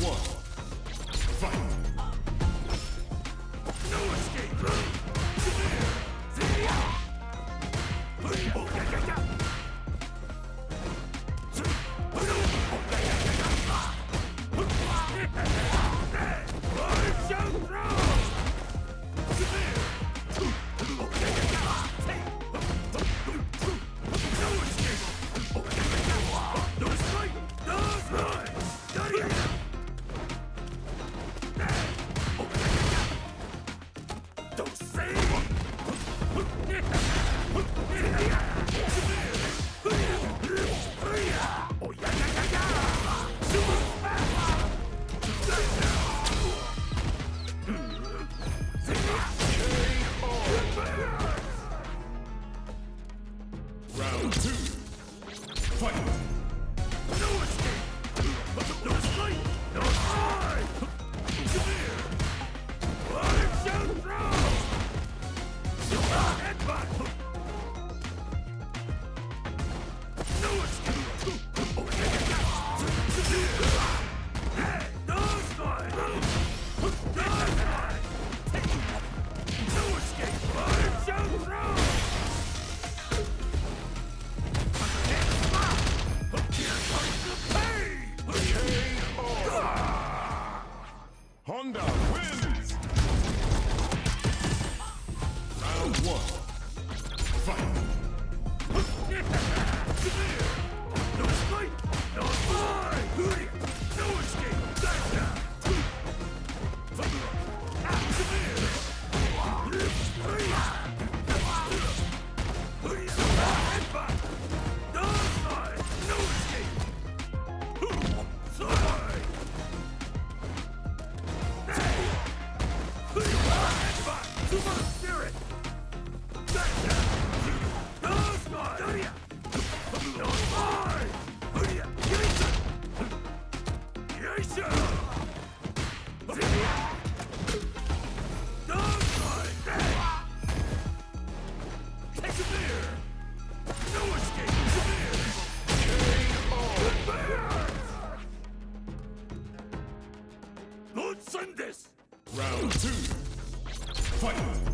one. Fight. No escape. Round two. Fight. No escape. No escape. No escape. Come here. I'm so strong. Headbutt. No escape. Hey, no escape. No escape. I'm so strong. Honda wins! Round one. Fight! No escape! No escape! No escape! Super Spirit! Let's send this! Round two. Fight!